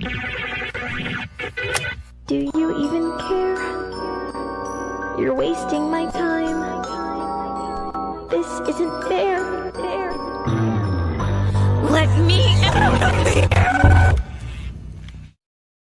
Do you even care? You're wasting my time. This isn't fair. Let me out of here!